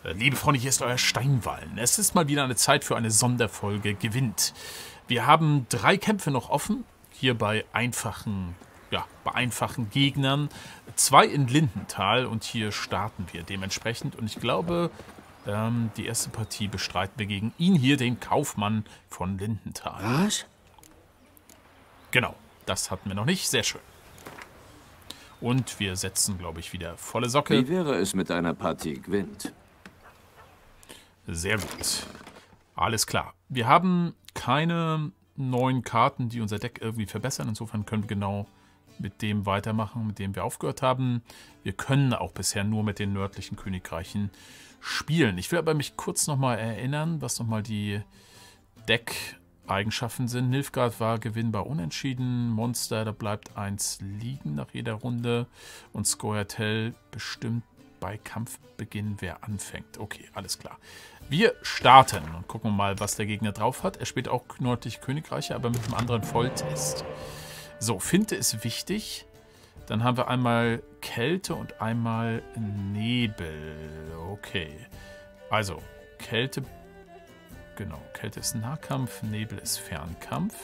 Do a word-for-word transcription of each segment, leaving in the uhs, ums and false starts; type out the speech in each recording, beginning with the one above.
Liebe Freunde, hier ist euer Steinwallen. Es ist mal wieder eine Zeit für eine Sonderfolge Gewinnt. Wir haben drei Kämpfe noch offen, hier bei einfachen, ja, bei einfachen Gegnern. Zwei in Lindenthal und hier starten wir dementsprechend. Und ich glaube, ähm, die erste Partie bestreiten wir gegen ihn hier, den Kaufmann von Lindenthal. Was? Genau, das hatten wir noch nicht. Sehr schön. Und wir setzen, glaube ich, wieder volle Socke. Wie wäre es mit einer Partie Gwent? Sehr gut. Alles klar. Wir haben keine neuen Karten, die unser Deck irgendwie verbessern. Insofern können wir genau mit dem weitermachen, mit dem wir aufgehört haben. Wir können auch bisher nur mit den nördlichen Königreichen spielen. Ich will aber mich kurz nochmal erinnern, was nochmal die Deck-Eigenschaften sind. Nilfgaard war gewinnbar unentschieden. Monster, da bleibt eins liegen nach jeder Runde. Und Scoia'tael bestimmt bei Kampfbeginn, wer anfängt. Okay, alles klar. Wir starten und gucken mal, was der Gegner drauf hat. Er spielt auch nördliche Königreiche, aber mit einem anderen Volltest. So, Finte ist wichtig. Dann haben wir einmal Kälte und einmal Nebel. Okay. Also, Kälte. Genau, Kälte ist Nahkampf, Nebel ist Fernkampf.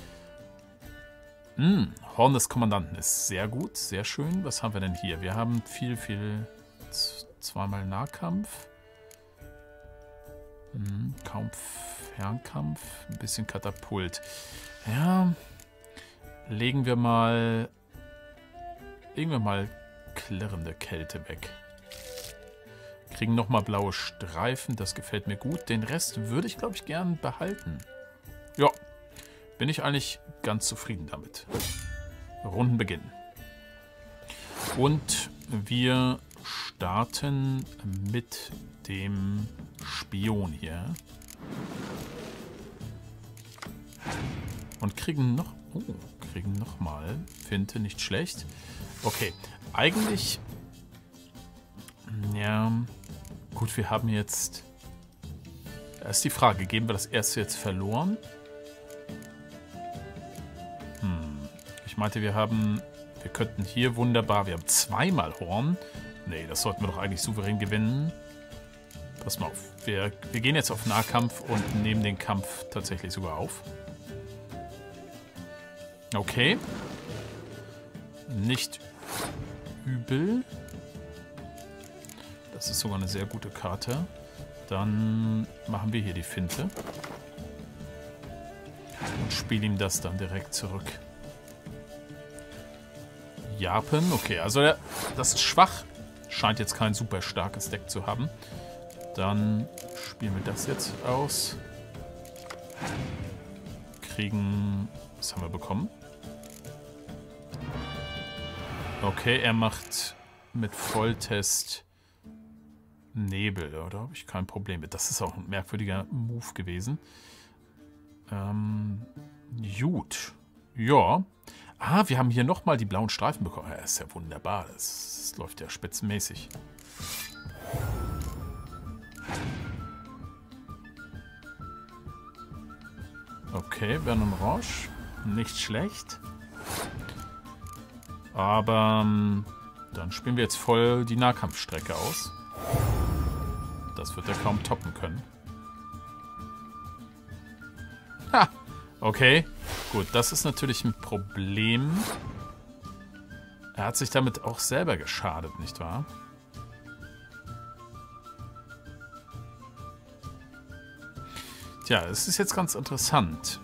Hm, Horn des Kommandanten ist sehr gut, sehr schön. Was haben wir denn hier? Wir haben viel, viel... Zweimal Nahkampf. Hm, kaum Fernkampf. Ein bisschen Katapult. Ja. Legen wir mal... Legen wir mal klirrende Kälte weg. Kriegen nochmal blaue Streifen. Das gefällt mir gut. Den Rest würde ich, glaube ich, gern behalten. Ja. Bin ich eigentlich ganz zufrieden damit. Rundenbeginn. Und wir starten mit dem Spion hier. Und kriegen noch... Oh, kriegen nochmal. Finte, nicht schlecht. Okay, eigentlich... Ja... Gut, wir haben jetzt... Da ist die Frage, geben wir das erste jetzt verloren? Hm, ich meinte, wir haben... Wir könnten hier wunderbar... Wir haben zweimal Horn. Nee, das sollten wir doch eigentlich souverän gewinnen. Pass mal auf. Wir, wir gehen jetzt auf Nahkampf und nehmen den Kampf tatsächlich sogar auf. Okay. Nicht übel. Das ist sogar eine sehr gute Karte. Dann machen wir hier die Finte. Und spielen ihm das dann direkt zurück. Japan, okay, also der, das ist schwach. Scheint jetzt kein super starkes Deck zu haben. Dann spielen wir das jetzt aus. Kriegen... Was haben wir bekommen? Okay, er macht mit Volltest Nebel, oder? Habe ich kein Problem mit. Das ist auch ein merkwürdiger Move gewesen. Ähm, gut. Ja. Ah, wir haben hier nochmal die blauen Streifen bekommen. Ja, ist ja wunderbar. Das, das läuft ja spitzenmäßig. Okay, Vernon Roche. Nicht schlecht. Aber ähm, dann spielen wir jetzt voll die Nahkampfstrecke aus. Das wird er kaum toppen können. Ha! Okay. Gut, das ist natürlich ein Problem. Er hat sich damit auch selber geschadet, nicht wahr? Tja, es ist jetzt ganz interessant.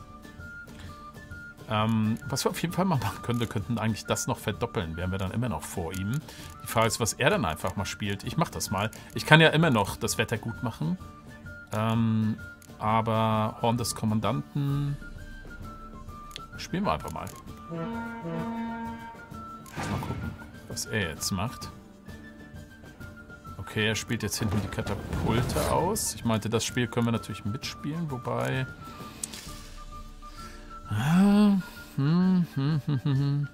Ähm, was wir auf jeden Fall mal machen können, wir könnten eigentlich das noch verdoppeln, wären wir dann immer noch vor ihm. Die Frage ist, was er dann einfach mal spielt. Ich mach das mal. Ich kann ja immer noch das Wetter gut machen. Ähm, aber Horn des Kommandanten... Spielen wir einfach mal. Mal gucken, was er jetzt macht. Okay, er spielt jetzt hinten die Katapulte aus. Ich meinte, das Spiel können wir natürlich mitspielen, wobei... Ah, hm, hm, hm, hm.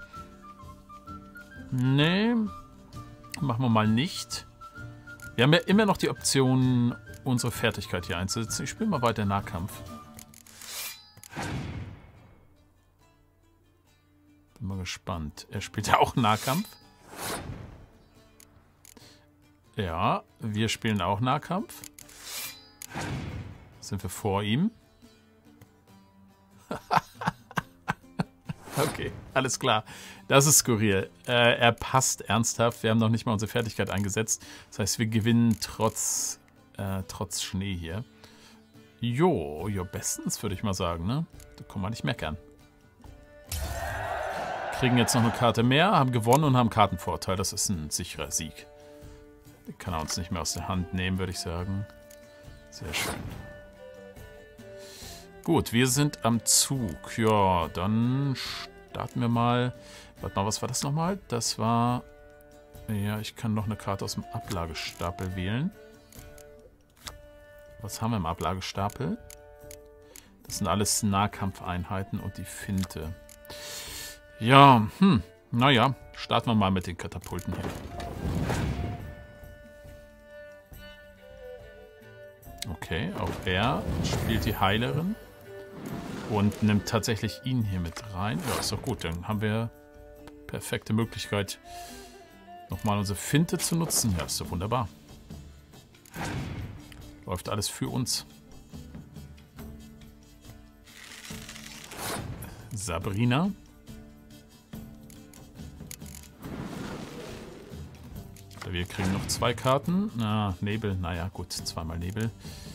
Nee, machen wir mal nicht. Wir haben ja immer noch die Option, unsere Fertigkeit hier einzusetzen. Ich spiele mal weiter Nahkampf. Bin mal gespannt. Er spielt ja auch Nahkampf. Ja, wir spielen auch Nahkampf. Sind wir vor ihm? Okay, alles klar. Das ist skurril. Äh, er passt ernsthaft. Wir haben noch nicht mal unsere Fertigkeit eingesetzt. Das heißt, wir gewinnen trotz, äh, trotz Schnee hier. Jo, jo, bestens, würde ich mal sagen, ne? Da kann man nicht meckern. Kriegen jetzt noch eine Karte mehr, haben gewonnen und haben Kartenvorteil. Das ist ein sicherer Sieg. Den kann er uns nicht mehr aus der Hand nehmen, würde ich sagen. Sehr schön. Gut, wir sind am Zug. Ja, dann starten wir mal. Warte mal, was war das nochmal? Das war... Ja, ich kann noch eine Karte aus dem Ablagestapel wählen. Was haben wir im Ablagestapel? Das sind alles Nahkampfeinheiten und die Finte. Ja, hm, naja, starten wir mal mit den Katapulten hier. Okay, auch er spielt die Heilerin und nimmt tatsächlich ihn hier mit rein. Ja, ist doch gut, dann haben wir perfekte Möglichkeit, nochmal unsere Finte zu nutzen. Ja, ist doch wunderbar. Läuft alles für uns. Sabrina. Wir kriegen noch zwei Karten. Na, Nebel. Naja, gut. Zweimal Nebel.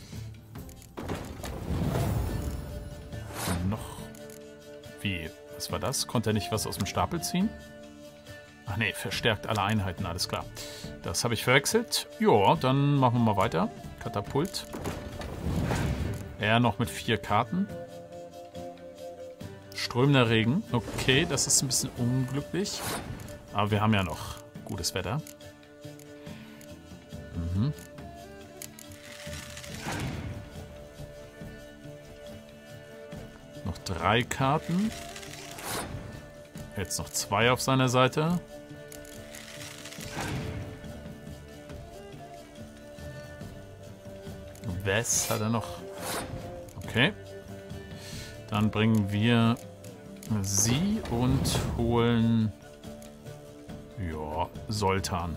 Und noch... Wie? Was war das? Konnte er nicht was aus dem Stapel ziehen? Ach nee, verstärkt alle Einheiten. Alles klar. Das habe ich verwechselt. Ja, dann machen wir mal weiter. Katapult. Er noch mit vier Karten. Strömender Regen. Okay, das ist ein bisschen unglücklich. Aber wir haben ja noch gutes Wetter. Mhm. Noch drei Karten. Jetzt noch zwei auf seiner Seite. Wes hat er noch. Okay. Dann bringen wir sie und holen ja, Soltan.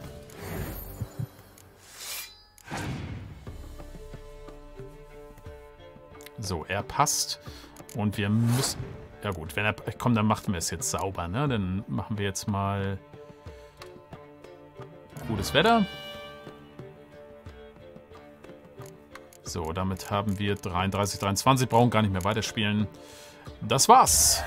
So, er passt. Und wir müssen... Ja gut, wenn er... Komm, dann machen wir es jetzt sauber, ne? Dann machen wir jetzt mal... Gutes Wetter. So, damit haben wir dreiunddreißig, dreiundzwanzig. Brauchen gar nicht mehr weiterspielen. Das war's.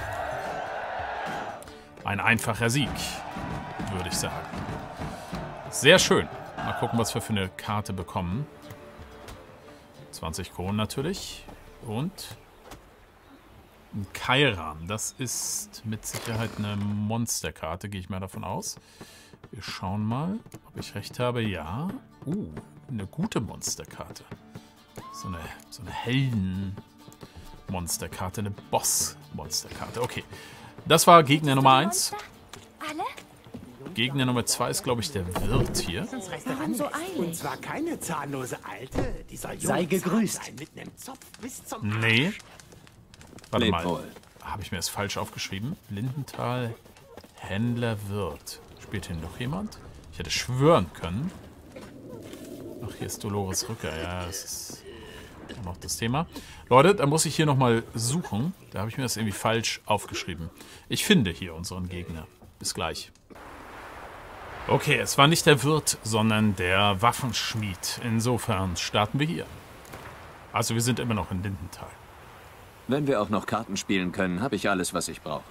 Ein einfacher Sieg, würde ich sagen. Sehr schön. Mal gucken, was wir für eine Karte bekommen. zwanzig Kronen natürlich. Und ein Kairan. Das ist mit Sicherheit eine Monsterkarte, gehe ich mal davon aus. Wir schauen mal, ob ich recht habe. Ja. Uh, eine gute Monsterkarte. So eine, so eine Helden-Monsterkarte, eine Boss-Monsterkarte. Okay, das war Gegner Nummer eins. Gegner Nummer zwei ist, glaube ich, der Wirt hier. Warum so eilig? Und zwar keine zahnlose Alte. Die soll Sei gegrüßt. Sein, mit einem Zopf bis zum Nee. Warte Leb mal. wohl. Habe ich mir das falsch aufgeschrieben? Lindenthal, Händler, Wirt. Spielt hier noch jemand? Ich hätte schwören können. Ach, hier ist Dolores Rücker. Ja, das ist auch noch das Thema. Leute, da muss ich hier nochmal suchen. Da habe ich mir das irgendwie falsch aufgeschrieben. Ich finde hier unseren Gegner. Bis gleich. Okay, es war nicht der Wirt, sondern der Waffenschmied. Insofern starten wir hier. Also wir sind immer noch in Lindenthal. Wenn wir auch noch Karten spielen können, habe ich alles, was ich brauche.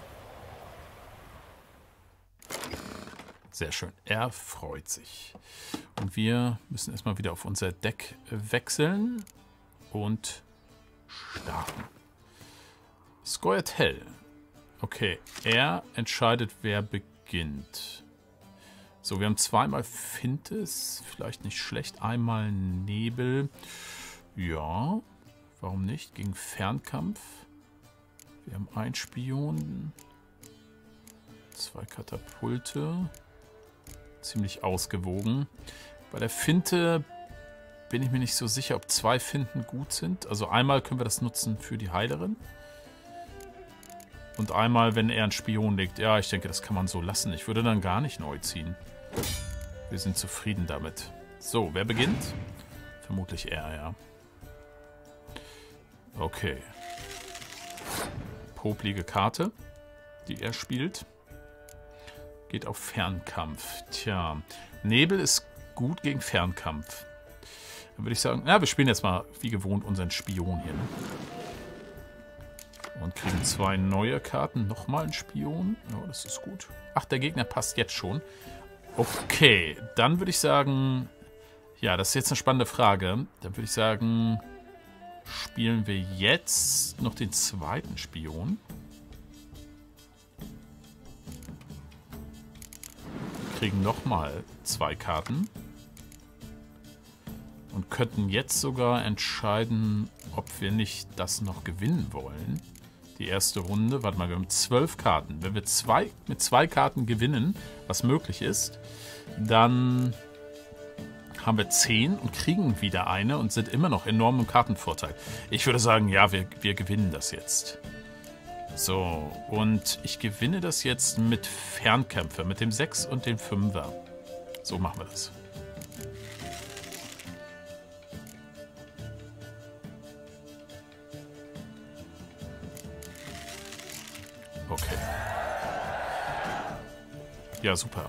Sehr schön. Er freut sich. Und wir müssen erstmal wieder auf unser Deck wechseln und starten. Scoia'tael. Okay, er entscheidet, wer beginnt. So, wir haben zweimal Finte, ist vielleicht nicht schlecht. Einmal Nebel. Ja, warum nicht? Gegen Fernkampf. Wir haben einen Spion. Zwei Katapulte. Ziemlich ausgewogen. Bei der Finte bin ich mir nicht so sicher, ob zwei Finten gut sind. Also einmal können wir das nutzen für die Heilerin. Und einmal, wenn er einen Spion legt. Ja, ich denke, das kann man so lassen. Ich würde dann gar nicht neu ziehen. Wir sind zufrieden damit. So, wer beginnt? Vermutlich er, ja. Okay. Poplige Karte, die er spielt. Geht auf Fernkampf. Tja, Nebel ist gut gegen Fernkampf. Dann würde ich sagen, ja, wir spielen jetzt mal wie gewohnt unseren Spion hier. Ne? Und kriegen zwei neue Karten. Nochmal einen Spion. Ja, das ist gut. Ach, der Gegner passt jetzt schon. Okay, dann würde ich sagen... Ja, das ist jetzt eine spannende Frage. Dann würde ich sagen, spielen wir jetzt noch den zweiten Spion. Kriegen nochmal zwei Karten. Und könnten jetzt sogar entscheiden, ob wir nicht das noch gewinnen wollen. Die erste Runde, warte mal, wir haben zwölf Karten. Wenn wir zwei, mit zwei Karten gewinnen, was möglich ist, dann haben wir zehn und kriegen wieder eine und sind immer noch enorm im Kartenvorteil. Ich würde sagen, ja, wir, wir gewinnen das jetzt. So, und ich gewinne das jetzt mit Fernkämpfer, mit dem sechs und dem fünfer. So machen wir das. Okay. Ja, super.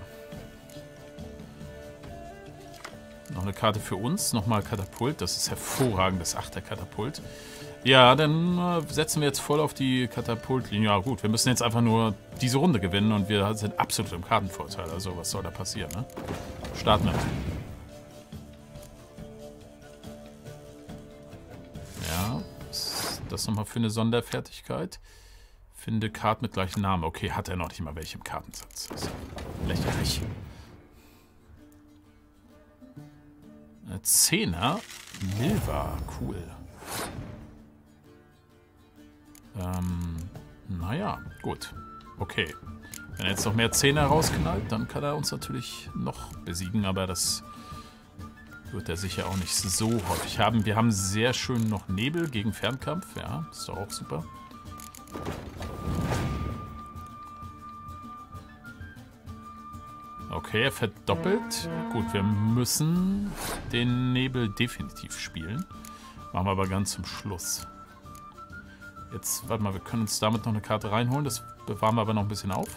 Noch eine Karte für uns. Nochmal Katapult. Das ist hervorragend, das Achter-Katapult. Ja, dann äh, setzen wir jetzt voll auf die Katapultlinie. Ja gut, wir müssen jetzt einfach nur diese Runde gewinnen und wir sind absolut im Kartenvorteil. Also was soll da passieren, ne? Starten wir. Ja, was ist das nochmal für eine Sonderfertigkeit? Finde Karten mit gleichem Namen. Okay, hat er noch nicht mal welche im Kartensatz. Das ist lächerlich. Zehner. Milva. Cool. Ähm, naja, gut. Okay. Wenn er jetzt noch mehr Zehner rausknallt, dann kann er uns natürlich noch besiegen, aber das wird er sicher auch nicht so häufig haben. Wir haben sehr schön noch Nebel gegen Fernkampf. Ja, ist doch auch super. Okay, er verdoppelt. Gut, wir müssen den Nebel definitiv spielen. Machen wir aber ganz zum Schluss. Jetzt, warte mal, wir können uns damit noch eine Karte reinholen. Das bewahren wir aber noch ein bisschen auf.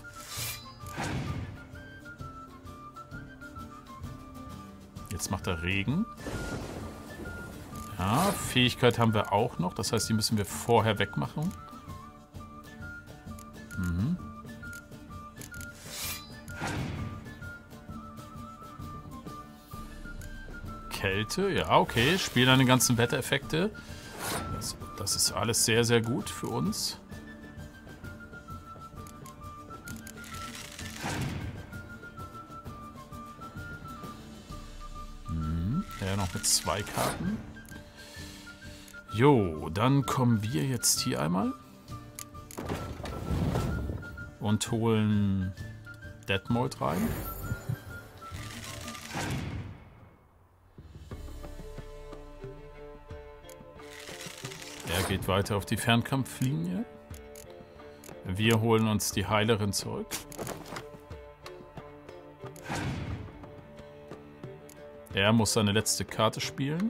Jetzt macht er Regen. Ja, Fähigkeit haben wir auch noch. Das heißt, die müssen wir vorher wegmachen. Mhm. Kälte, ja, okay. Spielen dann die ganzen Wettereffekte. Das, das ist alles sehr, sehr gut für uns. Hm, ja, noch mit zwei Karten. Jo, dann kommen wir jetzt hier einmal. Und holen Detmold rein. Er geht weiter auf die Fernkampflinie. Wir holen uns die Heilerin zurück. Er muss seine letzte Karte spielen.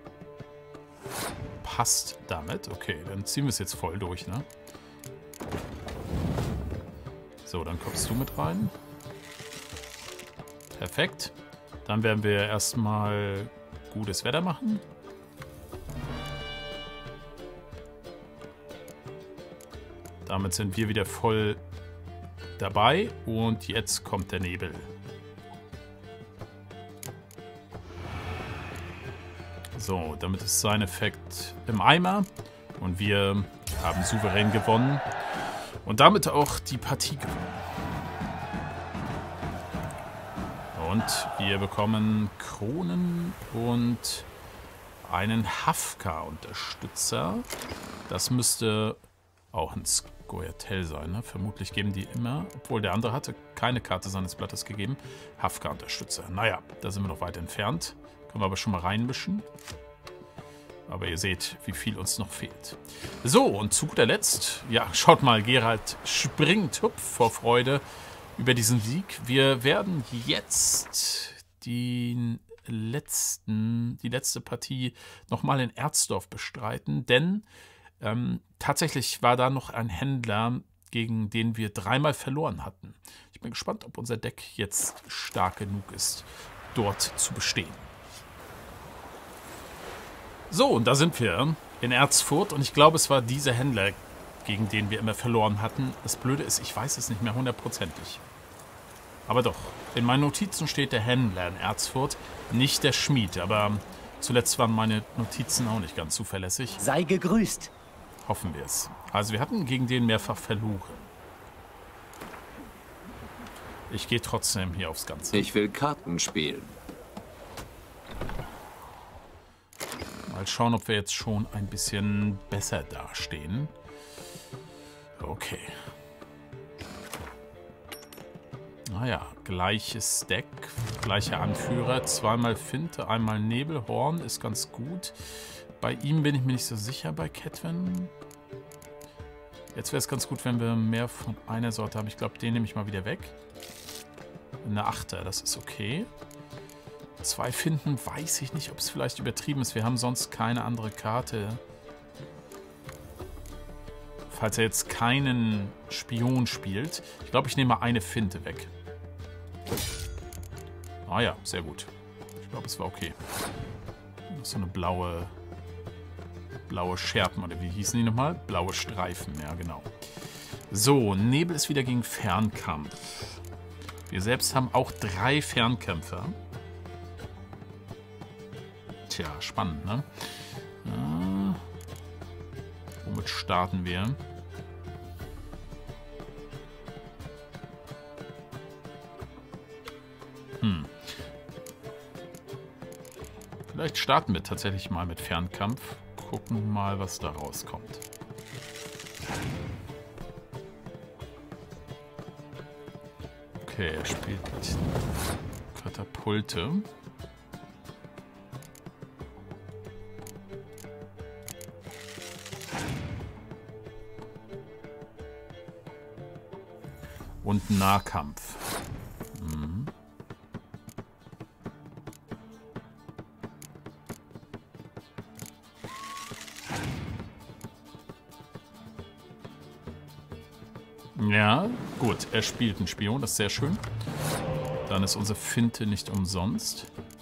Passt damit. Okay, dann ziehen wir es jetzt voll durch, ne? So, dann kommst du mit rein. Perfekt. Dann werden wir erstmal gutes Wetter machen. Damit sind wir wieder voll dabei und jetzt kommt der Nebel. So, damit ist sein Effekt im Eimer und wir haben souverän gewonnen und damit auch die Partie gewonnen. Und wir bekommen Kronen und einen Hafka-Unterstützer. Das müsste auch ein Scoia'tael sein, ne? Vermutlich geben die immer, obwohl der andere hatte keine Karte seines Blattes gegeben, Hafka-Unterstützer. Naja, da sind wir noch weit entfernt. Können wir aber schon mal reinmischen. Aber ihr seht, wie viel uns noch fehlt. So, und zu guter Letzt, ja, schaut mal, Gerald springt hüpf vor Freude über diesen Sieg. Wir werden jetzt den letzten, die letzte Partie nochmal in Erzdorf bestreiten, denn ähm, tatsächlich war da noch ein Händler, gegen den wir dreimal verloren hatten. Ich bin gespannt, ob unser Deck jetzt stark genug ist, dort zu bestehen. So, und da sind wir in Erzfurt und ich glaube, es war dieser Händler, gegen den wir immer verloren hatten. Das Blöde ist, ich weiß es nicht mehr hundertprozentig. Aber doch, in meinen Notizen steht der Händler in Erzfurt, nicht der Schmied. Aber zuletzt waren meine Notizen auch nicht ganz zuverlässig. Sei gegrüßt. Hoffen wir es. Also wir hatten gegen den mehrfach verloren. Ich gehe trotzdem hier aufs Ganze. Ich will Karten spielen. Mal schauen, ob wir jetzt schon ein bisschen besser dastehen. Okay. Naja, gleiches Deck, gleicher Anführer, zweimal Finte, einmal Nebelhorn, ist ganz gut. Bei ihm bin ich mir nicht so sicher, bei Ketwen. Jetzt wäre es ganz gut, wenn wir mehr von einer Sorte haben. Ich glaube, den nehme ich mal wieder weg. Eine Achter, das ist okay. Zwei Finden, weiß ich nicht, ob es vielleicht übertrieben ist. Wir haben sonst keine andere Karte. Falls er jetzt keinen Spion spielt. Ich glaube, ich nehme mal eine Finte weg. Ah ja, sehr gut. Ich glaube, es war okay. So eine blaue... Blaue Scherpen, oder wie hießen die nochmal? Blaue Streifen, ja genau. So, Nebel ist wieder gegen Fernkampf. Wir selbst haben auch drei Fernkämpfer. Tja, spannend, ne? Ja. Womit starten wir? Hm. Vielleicht starten wir tatsächlich mal mit Fernkampf. Gucken mal, was da rauskommt. Okay, er spielt Katapulte. Und Nahkampf. Mhm. Ja, gut, er spielt einen Spion, das ist sehr schön. Dann ist unsere Finte nicht umsonst.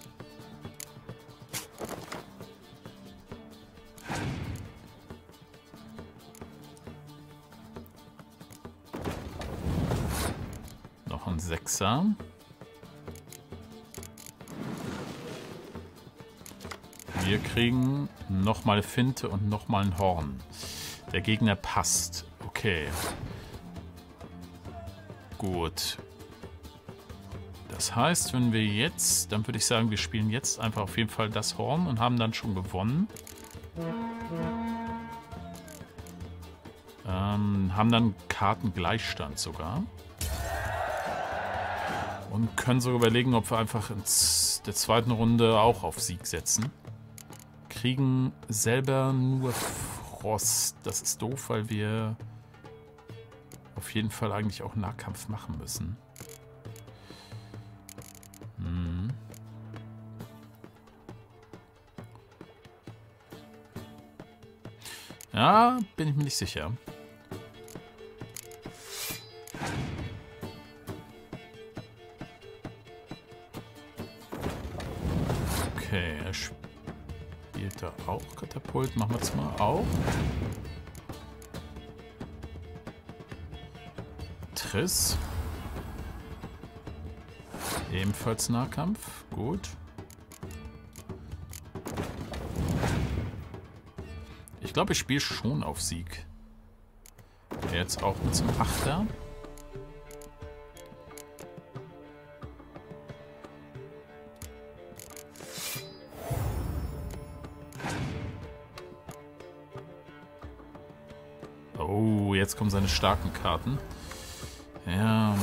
Noch ein Sechser. Wir kriegen nochmal Finte und nochmal ein Horn. Der Gegner passt. Okay. Gut. Das heißt, wenn wir jetzt, dann würde ich sagen, wir spielen jetzt einfach auf jeden Fall das Horn und haben dann schon gewonnen. Ähm, haben dann Kartengleichstand sogar. Und können so überlegen, ob wir einfach in der zweiten Runde auch auf Sieg setzen. Kriegen selber nur Frost. Das ist doof, weil wir auf jeden Fall eigentlich auch Nahkampf machen müssen. Hm. Ja, bin ich mir nicht sicher. Okay, er spielt da auch Katapult. Machen wir es mal auch. Triss. Ebenfalls Nahkampf. Gut. Ich glaube, ich spiele schon auf Sieg. Jetzt auch mit zum Achter. Oh, jetzt kommen seine starken Karten. Ja.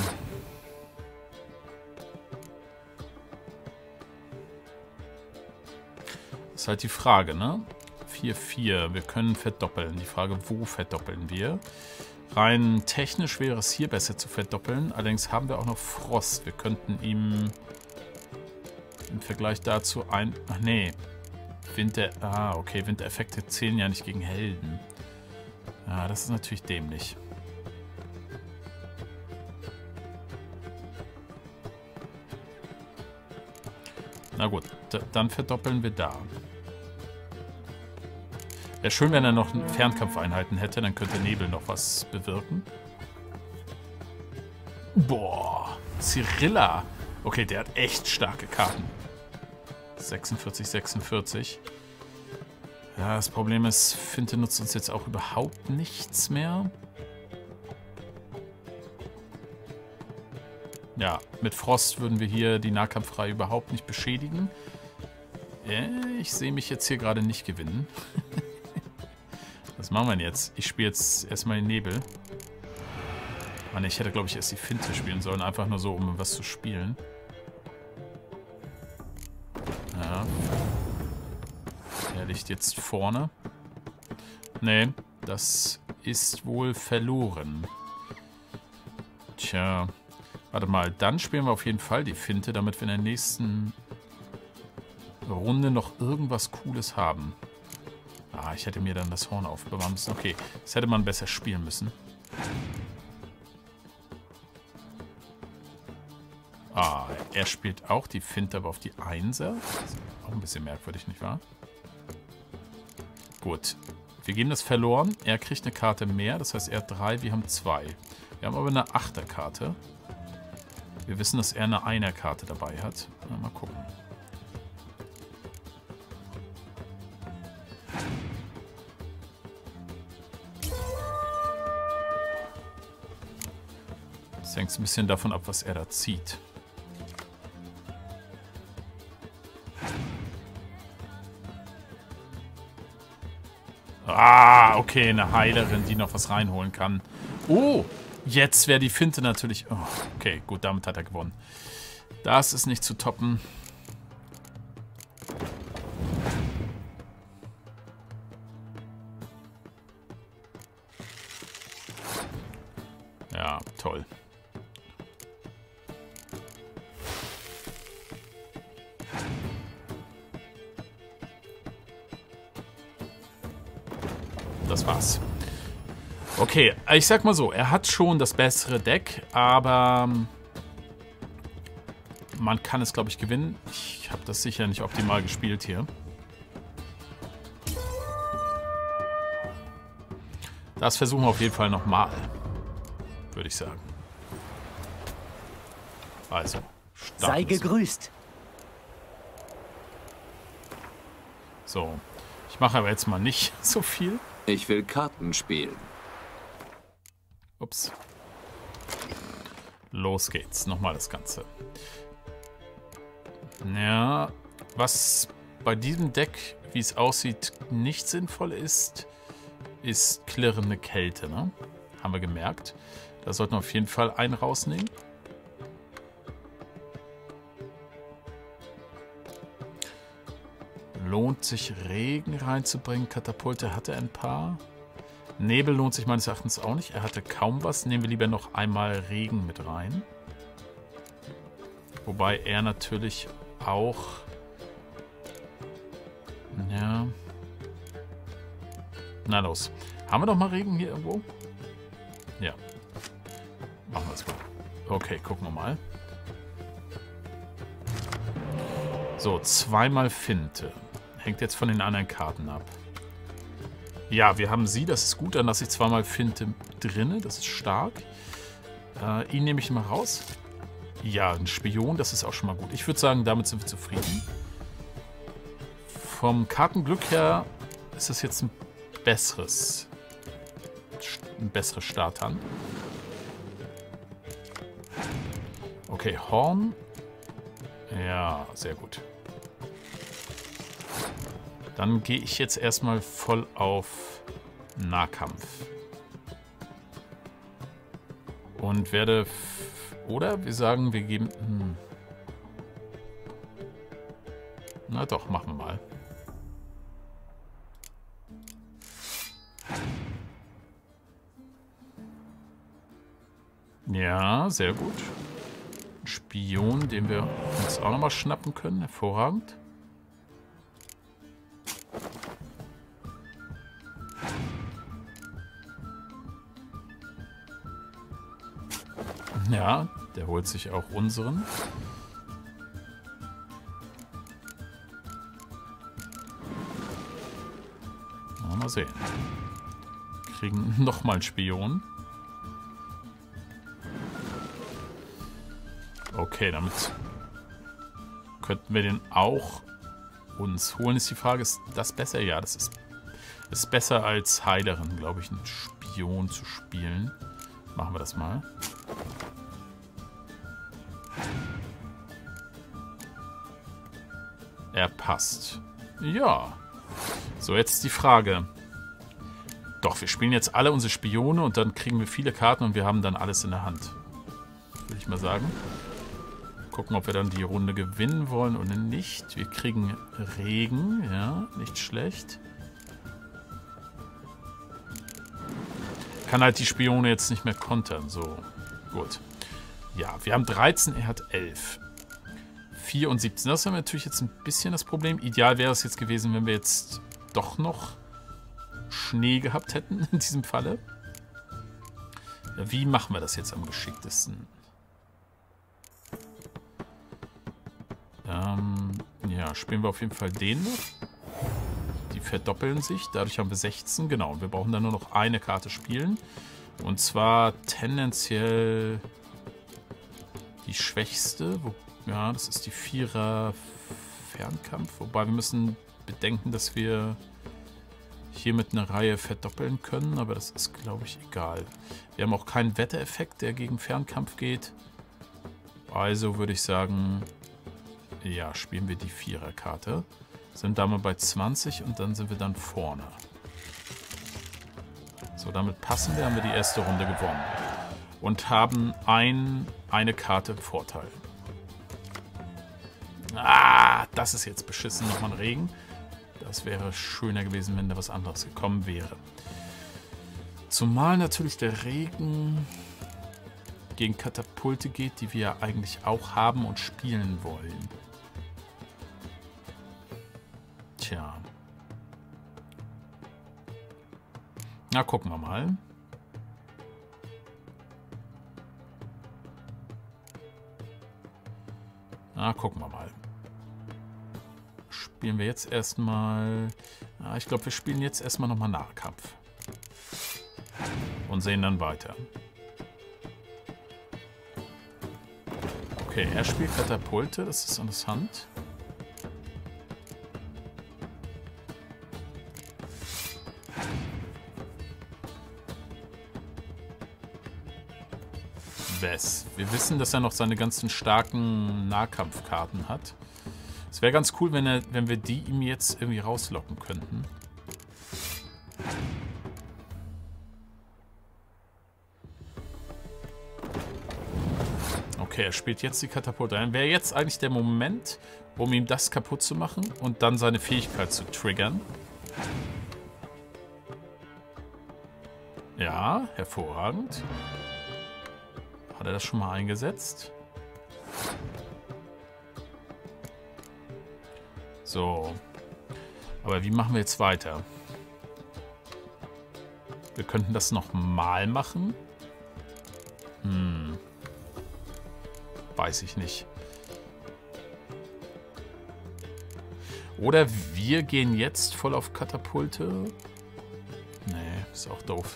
Ist halt die Frage, ne? vier vier. Wir können verdoppeln. Die Frage, wo verdoppeln wir? Rein technisch wäre es hier besser zu verdoppeln. Allerdings haben wir auch noch Frost. Wir könnten ihm im Vergleich dazu ein... Ach nee. Winter... Ah, okay. Wintereffekte zählen ja nicht gegen Helden. Ja, das ist natürlich dämlich. Na gut, dann verdoppeln wir da. Wäre schön, wenn er noch Fernkampfeinheiten hätte, dann könnte Nebel noch was bewirken. Boah, Cyrilla. Okay, der hat echt starke Karten. sechsundvierzig, sechsundvierzig. Ja, das Problem ist, Finte nutzt uns jetzt auch überhaupt nichts mehr. Ja, mit Frost würden wir hier die Nahkampfreihe überhaupt nicht beschädigen. Äh, ich sehe mich jetzt hier gerade nicht gewinnen. Was machen wir denn jetzt? Ich spiele jetzt erstmal den Nebel. Mann, ich hätte, glaube ich, erst die Finte spielen sollen. Einfach nur so, um was zu spielen. Ja. Er liegt jetzt vorne. Nee, das ist wohl verloren. Tja. Warte mal, dann spielen wir auf jeden Fall die Finte, damit wir in der nächsten Runde noch irgendwas Cooles haben. Ah, ich hätte mir dann das Horn aufbewahren müssen. Okay, das hätte man besser spielen müssen. Ah, er spielt auch die Finte, aber auf die Einser. Das ist auch ein bisschen merkwürdig, nicht wahr? Gut, wir geben das verloren. Er kriegt eine Karte mehr, das heißt, er hat drei, wir haben zwei. Wir haben aber eine Achterkarte. Wir wissen, dass er eine Einer-Karte dabei hat. Mal gucken. Das hängt ein bisschen davon ab, was er da zieht. Ah, okay, eine Heilerin, die noch was reinholen kann. Oh, jetzt wäre die Finte natürlich... Oh, okay, gut, damit hat er gewonnen. Das ist nicht zu toppen. Ja, toll. Das war's. Okay, ich sag mal so, er hat schon das bessere Deck, aber man kann es, glaube ich, gewinnen. Ich habe das sicher nicht optimal gespielt hier. Das versuchen wir auf jeden Fall nochmal, würde ich sagen. Also, sei gegrüßt. So, ich mache aber jetzt mal nicht so viel. Ich will Karten spielen. Ups. Los geht's. Nochmal das Ganze. Ja, was bei diesem Deck, wie es aussieht, nicht sinnvoll ist, ist klirrende Kälte, ne? Haben wir gemerkt. Da sollten wir auf jeden Fall einen rausnehmen. Lohnt sich Regen reinzubringen. Katapulte hatte ein paar. Nebel lohnt sich meines Erachtens auch nicht. Er hatte kaum was. Nehmen wir lieber noch einmal Regen mit rein. Wobei er natürlich auch... Ja... Na los. Haben wir doch mal Regen hier irgendwo? Ja. Machen wir es mal. Okay, gucken wir mal. So, zweimal Finte. Hängt jetzt von den anderen Karten ab. Ja, wir haben sie. Das ist gut. Dann lasse ich zweimal Finte drinne. Das ist stark. Äh, ihn nehme ich mal raus. Ja, ein Spion. Das ist auch schon mal gut. Ich würde sagen, damit sind wir zufrieden. Vom Kartenglück her ist das jetzt ein besseres, ein besseres Starthand. Okay, Horn. Ja, sehr gut. Dann gehe ich jetzt erstmal voll auf Nahkampf. Und werde... Oder wir sagen, wir geben... Hm. Na doch, machen wir mal. Ja, sehr gut. Spion, den wir uns auch nochmal schnappen können. Hervorragend. Ja, der holt sich auch unseren. Mal sehen. Kriegen nochmal einen Spion. Okay, damit könnten wir den auch uns holen. Ist die Frage, ist das besser? Ja, das ist, ist besser als Heilerin, glaube ich, einen Spion zu spielen. Machen wir das mal. Er passt. Ja. So, jetzt die Frage. Doch, wir spielen jetzt alle unsere Spione und dann kriegen wir viele Karten und wir haben dann alles in der Hand. Würde ich mal sagen. Gucken, ob wir dann die Runde gewinnen wollen oder nicht. Wir kriegen Regen, ja, nicht schlecht. Kann halt die Spione jetzt nicht mehr kontern, so. Gut. Ja, wir haben dreizehn, er hat elf. vier und siebzehn. Das haben wir natürlich jetzt ein bisschen das Problem. Ideal wäre es jetzt gewesen, wenn wir jetzt doch noch Schnee gehabt hätten in diesem Falle. Ja, wie machen wir das jetzt am geschicktesten? Ähm, ja, spielen wir auf jeden Fall den noch. Die verdoppeln sich. Dadurch haben wir sechzehn. Genau, wir brauchen dann nur noch eine Karte spielen. Und zwar tendenziell die schwächste. Wo, ja, das ist die Vierer Fernkampf. Wobei wir müssen bedenken, dass wir hier mit einer Reihe verdoppeln können. Aber das ist, glaube ich, egal. Wir haben auch keinen Wettereffekt, der gegen Fernkampf geht. Also würde ich sagen, ja, spielen wir die Viererkarte. Sind da mal bei zwanzig und dann sind wir dann vorne. So, damit passen wir, haben wir die erste Runde gewonnen. Und haben ein, eine Karte Vorteil. Ah, das ist jetzt beschissen. Nochmal ein Regen. Das wäre schöner gewesen, wenn da was anderes gekommen wäre. Zumal natürlich der Regen gegen Katapulte geht, die wir eigentlich auch haben und spielen wollen. Tja. Na, gucken wir mal. Na, gucken wir mal. Spielen wir jetzt erstmal... Ja, ich glaube, wir spielen jetzt erstmal nochmal Nahkampf. Und sehen dann weiter. Okay, er spielt Katapulte, das ist interessant. Wes. Wir wissen, dass er noch seine ganzen starken Nahkampfkarten hat. Es wäre ganz cool, wenn, er, wenn wir die ihm jetzt irgendwie rauslocken könnten. Okay, er spielt jetzt die Katapulte ein. Wäre jetzt eigentlich der Moment, um ihm das kaputt zu machen und dann seine Fähigkeit zu triggern. Ja, hervorragend. Hat er das schon mal eingesetzt? So. Aber wie machen wir jetzt weiter? Wir könnten das nochmal machen. Hm. Weiß ich nicht. Oder wir gehen jetzt voll auf Katapulte. Nee, ist auch doof.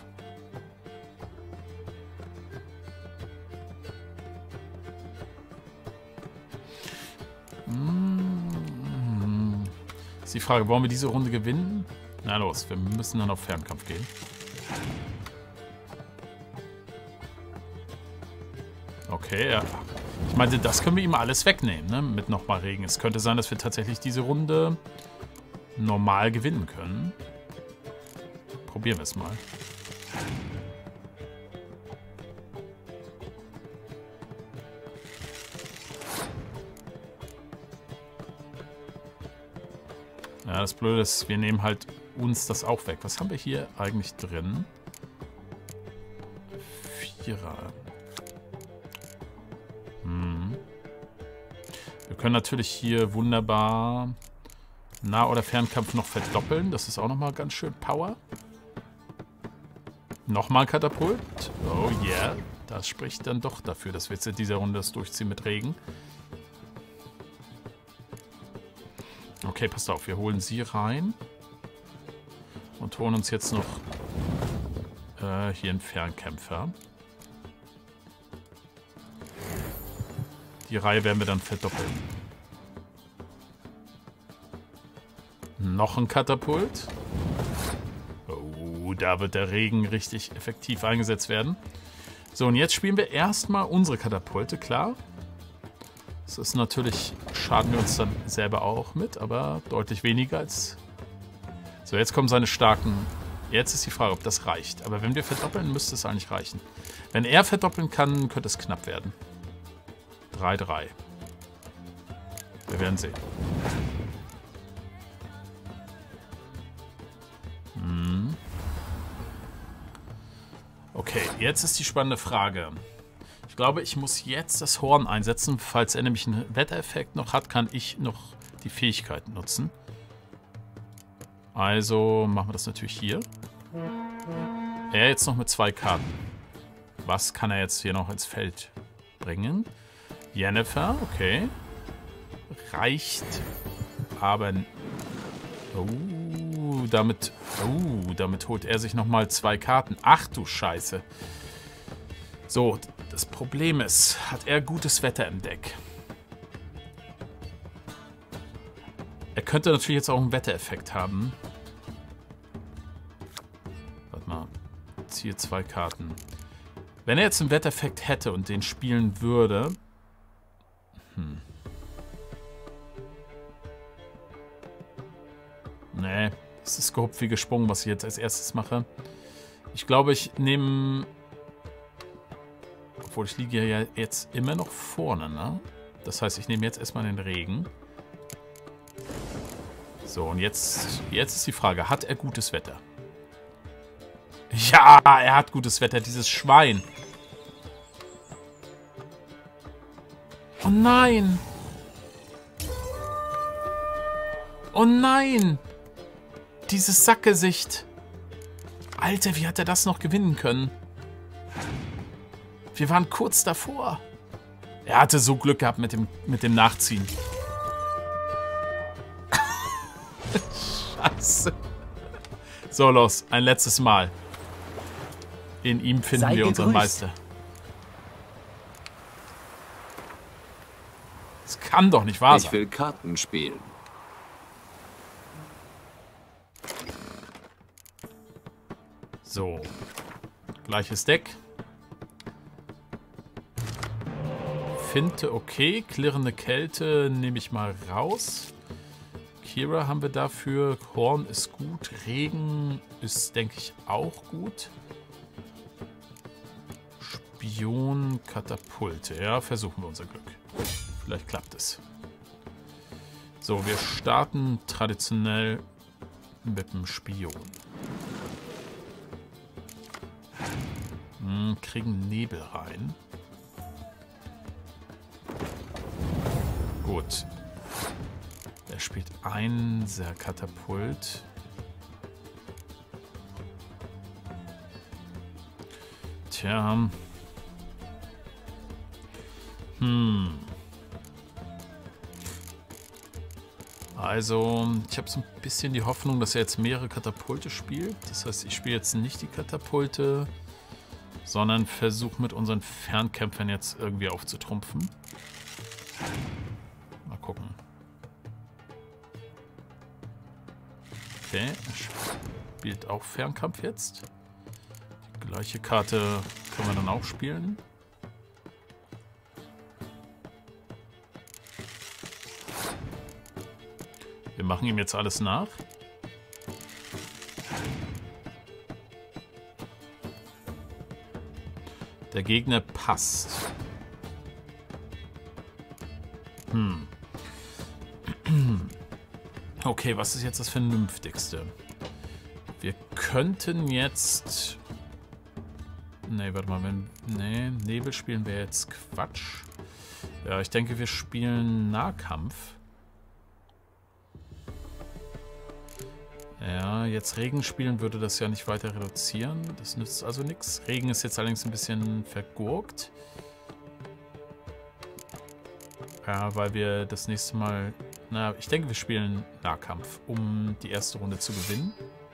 Hm. Ist die Frage, wollen wir diese Runde gewinnen? Na los, wir müssen dann auf Fernkampf gehen. Okay, ja. Ich meinte, das können wir ihm alles wegnehmen, ne? Mit nochmal Regen. Es könnte sein, dass wir tatsächlich diese Runde normal gewinnen können. Probieren wir es mal. Ja, das Blöde ist, wir nehmen halt uns das auch weg. Was haben wir hier eigentlich drin? Vierer. Hm. Wir können natürlich hier wunderbar Nah- oder Fernkampf noch verdoppeln. Das ist auch nochmal ganz schön Power. Nochmal ein Katapult. Oh yeah. Das spricht dann doch dafür, dass wir jetzt in dieser Runde das durchziehen mit Regen. Okay, passt auf. Wir holen sie rein. Und holen uns jetzt noch äh, hier einen Fernkämpfer. Die Reihe werden wir dann verdoppeln. Noch ein Katapult. Oh, da wird der Regen richtig effektiv eingesetzt werden. So, und jetzt spielen wir erstmal unsere Katapulte, klar. Das ist natürlich, schaden wir uns dann selber auch mit, aber deutlich weniger als... So, jetzt kommen seine starken... Jetzt ist die Frage, ob das reicht. Aber wenn wir verdoppeln, müsste es eigentlich reichen. Wenn er verdoppeln kann, könnte es knapp werden. drei drei. Wir werden sehen. Hm. Okay, jetzt ist die spannende Frage. Ich glaube, ich muss jetzt das Horn einsetzen. Falls er nämlich einen Wettereffekt noch hat, kann ich noch die Fähigkeit nutzen. Also machen wir das natürlich hier. Er jetzt noch mit zwei Karten. Was kann er jetzt hier noch ins Feld bringen? Yennefer, okay. Reicht aber... Oh, damit... Oh, damit holt er sich nochmal zwei Karten. Ach du Scheiße. So, das Problem ist, hat er gutes Wetter im Deck? Er könnte natürlich jetzt auch einen Wettereffekt haben. Warte mal. Ziehe zwei Karten. Wenn er jetzt einen Wettereffekt hätte und den spielen würde... Hm. Nee, das ist gehupft wie gesprungen, was ich jetzt als erstes mache. Ich glaube, ich nehme... Obwohl, ich liege ja jetzt immer noch vorne, ne? Das heißt, ich nehme jetzt erstmal den Regen. So, und jetzt, jetzt ist die Frage, hat er gutes Wetter? Ja, er hat gutes Wetter, dieses Schwein. Oh nein. Oh nein. Dieses Sackgesicht. Alter, wie hat er das noch gewinnen können? Wir waren kurz davor. Er hatte so Glück gehabt mit dem, mit dem Nachziehen. Scheiße. So, los. Ein letztes Mal. In ihm finden Sei wir unseren gegrüßt. Meister. Das kann doch nicht wahr sein. Ich will Karten spielen. So. Gleiches Deck. Finte okay. Klirrende Kälte nehme ich mal raus. Kira haben wir dafür. Horn ist gut. Regen ist, denke ich, auch gut. Spion, Katapulte. Ja, versuchen wir unser Glück. Vielleicht klappt es. So, wir starten traditionell mit dem Spion. Hm, kriegen Nebel rein. Gut. Er spielt Einser Katapult. Tja. Hm. Also, ich habe so ein bisschen die Hoffnung, dass er jetzt mehrere Katapulte spielt. Das heißt, ich spiele jetzt nicht die Katapulte, sondern versuche mit unseren Fernkämpfern jetzt irgendwie aufzutrumpfen. Mal gucken. Okay, er spielt auch Fernkampf jetzt. Die gleiche Karte können wir dann auch spielen. Wir machen ihm jetzt alles nach. Der Gegner passt. Hm. Okay, was ist jetzt das Vernünftigste? Wir könnten jetzt... Nee, warte mal. Wenn, nee, Nebel spielen wäre jetzt Quatsch. Ja, ich denke, wir spielen Nahkampf. Ja, jetzt Regen spielen würde das ja nicht weiter reduzieren. Das nützt also nichts. Regen ist jetzt allerdings ein bisschen vergurkt. Ja, weil wir das nächste Mal... Na, ich denke, wir spielen Nahkampf, um die erste Runde zu gewinnen.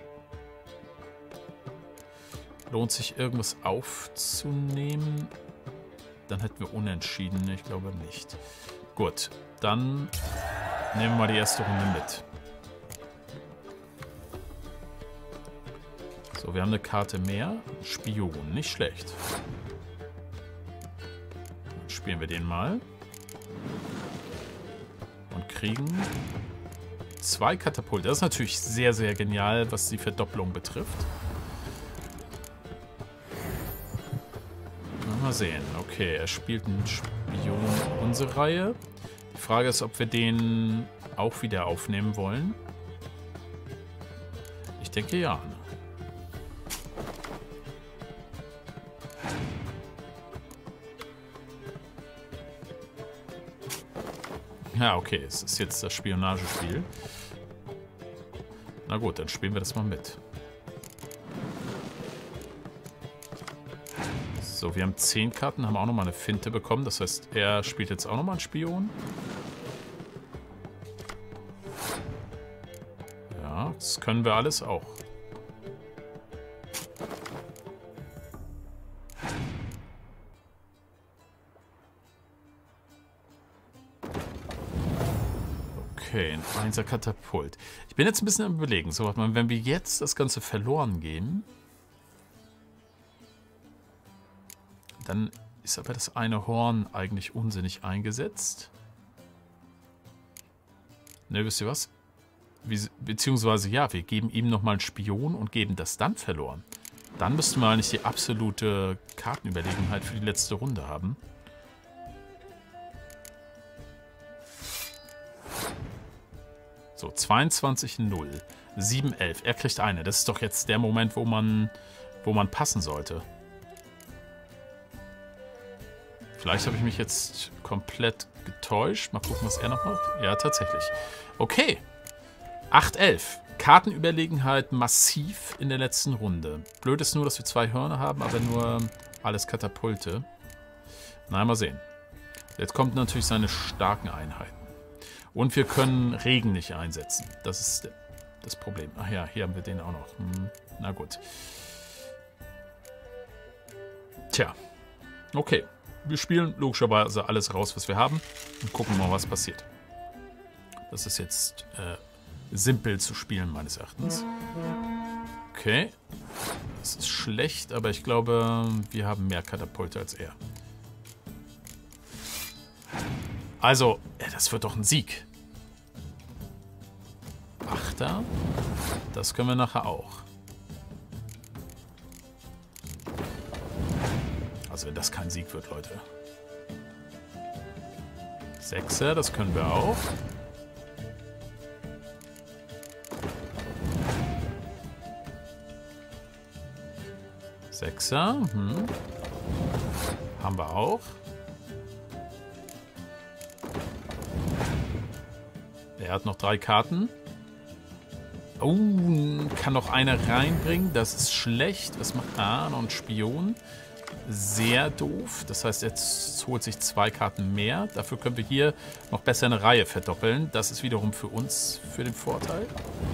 Lohnt sich irgendwas aufzunehmen? Dann hätten wir unentschieden. Ich glaube nicht. Gut, dann nehmen wir mal die erste Runde mit. So, wir haben eine Karte mehr. Spion, nicht schlecht. Dann spielen wir den mal. Und kriegen zwei Katapulte. Das ist natürlich sehr, sehr genial, was die Verdopplung betrifft. Mal sehen. Okay, er spielt einen Spion in unsere Reihe. Die Frage ist, ob wir den auch wieder aufnehmen wollen. Ich denke ja. Ja, okay, es ist jetzt das Spionagespiel. Na gut, dann spielen wir das mal mit. So, wir haben zehn Karten, haben auch nochmal eine Finte bekommen. Das heißt, er spielt jetzt auch nochmal einen Spion. Ja, das können wir alles auch. Okay, ein Einser Katapult. Ich bin jetzt ein bisschen am Überlegen. So, warte mal, wenn wir jetzt das Ganze verloren gehen, dann ist aber das eine Horn eigentlich unsinnig eingesetzt. Ne, wisst ihr was? Wie, beziehungsweise, ja, wir geben ihm nochmal einen Spion und geben das dann verloren. Dann müssten wir eigentlich die absolute Kartenüberlegenheit für die letzte Runde haben. So, zweiundzwanzig null. sieben elf. Er kriegt eine. Das ist doch jetzt der Moment, wo man, wo man passen sollte. Vielleicht habe ich mich jetzt komplett getäuscht. Mal gucken, was er noch macht. Ja, tatsächlich. Okay. acht elf. Kartenüberlegenheit massiv in der letzten Runde. Blöd ist nur, dass wir zwei Hörner haben, aber nur alles Katapulte. Na, mal sehen. Jetzt kommt natürlich seine starken Einheiten. Und wir können Regen nicht einsetzen. Das ist das Problem. Ach ja, hier haben wir den auch noch. Hm, na gut. Tja. Okay. Wir spielen logischerweise alles raus, was wir haben. Und gucken mal, was passiert. Das ist jetzt äh, simpel zu spielen, meines Erachtens. Okay. Das ist schlecht, aber ich glaube, wir haben mehr Katapulte als er. Also, ja, das wird doch ein Sieg. Achter. Das können wir nachher auch. Also, wenn das kein Sieg wird, Leute. Sechser, das können wir auch. Sechser. Hm. Haben wir auch. Er hat noch drei Karten. Oh, kann noch eine reinbringen. Das ist schlecht. Was macht er? Ah, noch ein Spion. Sehr doof. Das heißt, jetzt holt sich zwei Karten mehr. Dafür können wir hier noch besser eine Reihe verdoppeln. Das ist wiederum für uns für den Vorteil.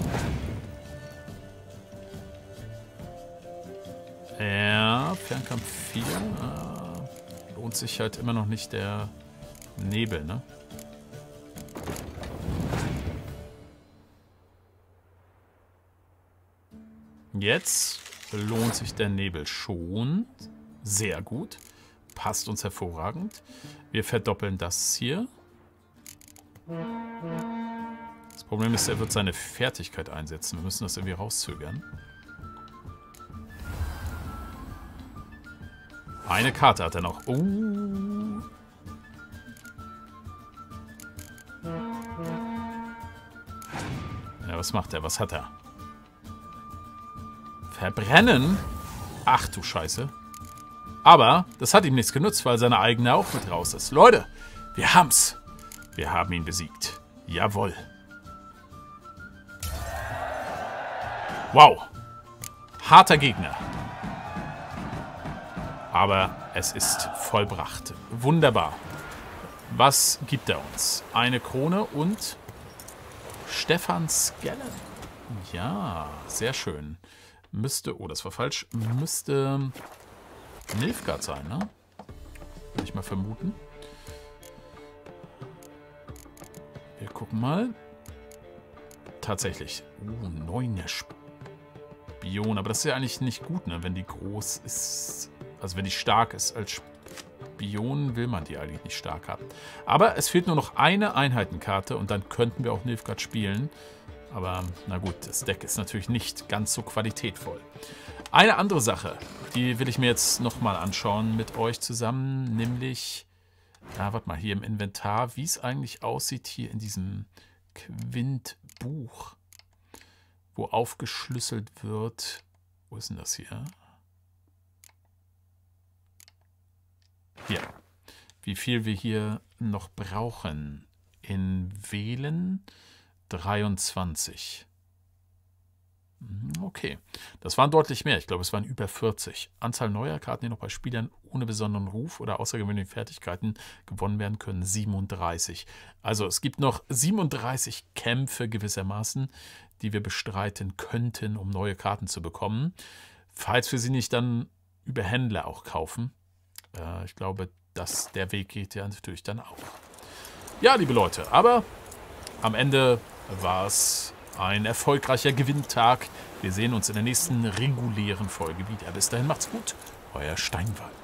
Ja, Fernkampf vier. Ah, lohnt sich halt immer noch nicht der Nebel, ne? Jetzt lohnt sich der Nebel schon. Sehr gut. Passt uns hervorragend. Wir verdoppeln das hier. Das Problem ist, er wird seine Fertigkeit einsetzen. Wir müssen das irgendwie rauszögern. Eine Karte hat er noch. Oh. Ja, was macht er? Was hat er? Verbrennen? Ach du Scheiße. Aber das hat ihm nichts genutzt, weil seine eigene auch mit raus ist. Leute, Wir haben's. Wir haben ihn besiegt. Jawohl. Wow. Harter Gegner. Aber es ist vollbracht. Wunderbar. Was gibt er uns? Eine Krone und Stefan Skellen. Ja, sehr schön. Müsste, oh, das war falsch. Müsste Nilfgaard sein, ne? Würde ich mal vermuten. Wir gucken mal. Tatsächlich. Oh, neuner Spion. Aber das ist ja eigentlich nicht gut, ne? Wenn die groß ist. Also wenn die stark ist. Als Spion will man die eigentlich nicht stark haben. Aber es fehlt nur noch eine Einheitenkarte und dann könnten wir auch Nilfgaard spielen. Aber na gut, das Deck ist natürlich nicht ganz so qualitätvoll. Eine andere Sache, die will ich mir jetzt nochmal anschauen mit euch zusammen, nämlich, ja, warte mal, hier im Inventar, wie es eigentlich aussieht hier in diesem Quint-Buch, wo aufgeschlüsselt wird. Wo ist denn das hier? Hier. Wie viel wir hier noch brauchen. In Wählen dreiundzwanzig. Okay, das waren deutlich mehr. Ich glaube, es waren über vierzig. Anzahl neuer Karten, die noch bei Spielern ohne besonderen Ruf oder außergewöhnliche Fertigkeiten gewonnen werden können, siebenunddreißig. Also es gibt noch siebenunddreißig Kämpfe gewissermaßen, die wir bestreiten könnten, um neue Karten zu bekommen. Falls wir sie nicht dann über Händler auch kaufen. Äh, ich glaube, dass der Weg geht ja natürlich dann auch. Ja, liebe Leute, aber am Ende war es ein erfolgreicher Gewinntag. Wir sehen uns in der nächsten regulären Folge wieder. Bis dahin macht's gut. Euer Steinwald.